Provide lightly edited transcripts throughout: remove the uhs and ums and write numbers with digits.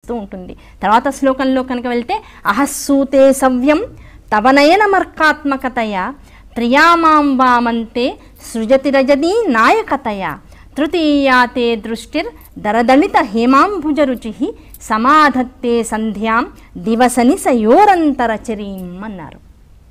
తెలుస్తూ ఉంటుంది. తర్వాత శ్లోకంలో కనుక వెళ్తే అహస్సూతే సవ్యం తవనయనమర్కాత్మకతయ త్రియామాం వామంతే సృజతిరజదీ నాయకతయ తృతీయాతే దృష్టిర్ దరదళిత హేమాంబుజరుచి సమాధత్తే సంధ్యాం దివసని సయోరంతరచరీం అన్నారు.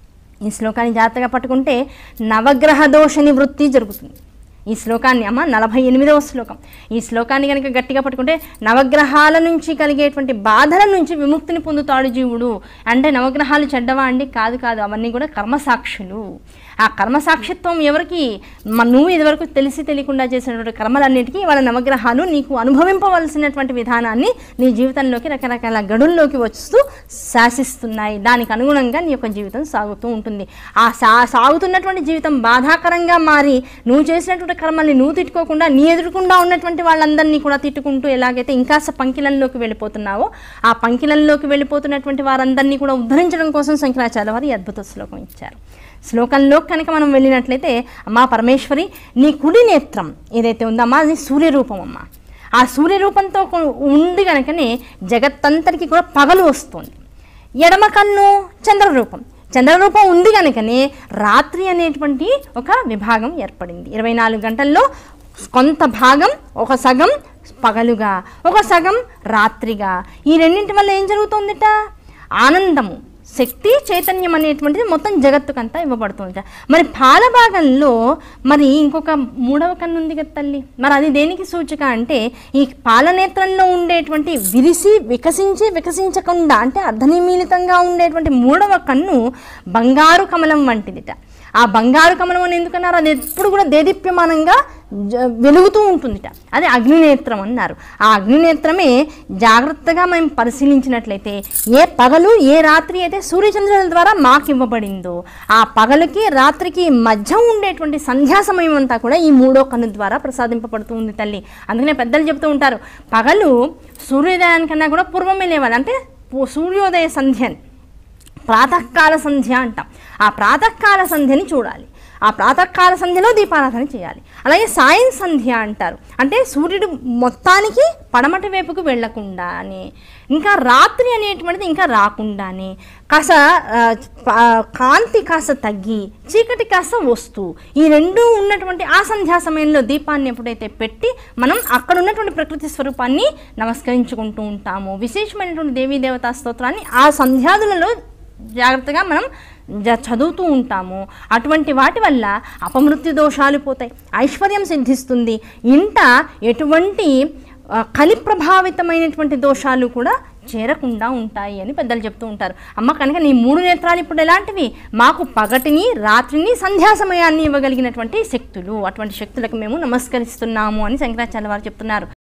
ఈ శ్లోకాన్ని జాగ్రత్తగా పట్టుకుంటే నవగ్రహ దోష నివృత్తి జరుగుతుంది. ఈ శ్లోకాన్ని 48వ శ్లోకం. ఈ శ్లోకాన్ని కనుక గట్టిగా పట్టుకుంటే నవగ్రహాల నుంచి కలిగేటువంటి బాధల నుంచి విముక్తిని పొందుతాడు జీవుడు. అంటే నవగ్రహాలు చెడ్డవా అండి? కాదు కాదు, అవన్నీ కూడా కర్మసాక్షులు. ఆ కర్మసాక్షిత్వం ఎవరికి? నువ్వు ఇదివరకు తెలిసి తెలియకుండా చేసినటువంటి కర్మలన్నిటికీ వాళ్ళ నవగ్రహాలు నీకు అనుభవింపవలసినటువంటి విధానాన్ని నీ జీవితంలోకి రకరకాల గడుల్లోకి వస్తూ శాసిస్తున్నాయి. దానికి అనుగుణంగా నీ యొక్క జీవితం సాగుతూ ఉంటుంది. ఆ సాగుతున్నటువంటి జీవితం బాధాకరంగా మారి నువ్వు చేసినటువంటి కర్మల్ని నువ్వు తిట్టుకోకుండా నీ ఎదురుకుండా ఉన్నటువంటి వాళ్ళందరినీ కూడా తిట్టుకుంటూ ఎలాగైతే ఇంకాస్త పంకిలంలోకి వెళ్ళిపోతున్నావో ఆ పంకిలంలోకి వెళ్ళిపోతున్నటువంటి వారందరినీ కూడా ఉద్ధరించడం కోసం శంకరాచార్య వారు ఈ అద్భుత శ్లోకం ఇచ్చారు. శ్లోకంలో కనుక మనం వెళ్ళినట్లయితే అమ్మా పరమేశ్వరి నీ కుడి నేత్రం ఏదైతే ఉందో అమ్మా అది సూర్యరూపం అమ్మ. ఆ సూర్యరూపంతో ఉండి కనుకనే జగత్తంతరికి కూడా పగలు వస్తుంది. ఎడమ కన్ను చంద్రరూపం. చంద్రరూపం ఉంది కనుకనే రాత్రి అనేటువంటి ఒక విభాగం ఏర్పడింది. 24 గంటల్లో కొంత భాగం ఒక సగం పగలుగా ఒక సగం రాత్రిగా. ఈ రెండింటి వల్ల ఏం జరుగుతుందిట? ఆనందము, శక్తి, చైతన్యం అనేటువంటిది మొత్తం జగత్తుకంతా ఇవ్వబడుతుంది. మరి పాల భాగంలో మరి ఇంకొక 3వ కన్ను ఉంది కదా తల్లి. మరి అది దేనికి సూచిక అంటే ఈ పాలనేత్రంలో ఉండేటువంటి విరిసి వికసించకుండా అంటే అర్ధనిమీలితంగా ఉండేటువంటి 3వ కన్ను బంగారు కమలం వంటిదిట. ఆ బంగారు కమలం అని ఎందుకన్నారు? అది ఎప్పుడు కూడా దేదీప్యమానంగా వెలుగుతూ ఉంటుందిట. అది అగ్నినేత్రం అన్నారు. ఆ అగ్నినేత్రమే జాగ్రత్తగా మేము పరిశీలించినట్లయితే ఏ పగలు ఏ రాత్రి అయితే సూర్యచంద్రుల ద్వారా మాకు ఇవ్వబడిందో ఆ పగలుకి రాత్రికి మధ్య ఉండేటువంటి సంధ్యా సమయం అంతా కూడా ఈ 3వ కన్ను ద్వారా ప్రసాదింపబడుతూ ఉంది తల్లి. అందుకనే పెద్దలు చెబుతూ ఉంటారు పగలు సూర్యోదయానికన్నా కూడా పూర్వమే లేవాలి. అంటే సూర్యోదయ సంధ్య ప్రాతకాల సంధ్య అంటాం. ఆ ప్రాతకాల సంధ్యని చూడాలి. ఆ ప్రాతకాల సంధ్యలో దీపారాధన చేయాలి. అలాగే సాయం సంధ్య అంటారు. అంటే సూర్యుడు మొత్తానికి పడమటి వైపుకు వెళ్లకుండానే ఇంకా రాత్రి అనేటువంటిది ఇంకా రాకుండానే కాస్త కాంతి కాస్త తగ్గి చీకటి కాస్త వస్తూ ఈ రెండు ఉన్నటువంటి ఆ సంధ్యా సమయంలో దీపాన్ని ఎప్పుడైతే పెట్టి మనం అక్కడ ఉన్నటువంటి ప్రకృతి స్వరూపాన్ని నమస్కరించుకుంటూ ఉంటాము. విశేషమైనటువంటి దేవీ దేవతా స్తోత్రాన్ని ఆ సంధ్యాదులలో జాగ్రత్తగా మనం చదువుతూ ఉంటాము. అటువంటి వాటి వల్ల అపమృత్యు దోషాలు పోతాయి, ఐశ్వర్యం సిద్ధిస్తుంది. ఇంట ఎటువంటి కలి ప్రభావితమైనటువంటి దోషాలు కూడా చేరకుండా ఉంటాయి అని పెద్దలు చెప్తూ ఉంటారు. అమ్మ కనుక నీ 3 నేత్రాలు ఇప్పుడు ఎలాంటివి? మాకు పగటిని రాత్రిని సంధ్యా సమయాన్ని ఇవ్వగలిగినటువంటి శక్తులు. అటువంటి శక్తులకు మేము నమస్కరిస్తున్నాము అని శంకరాచార్య వారు చెప్తున్నారు.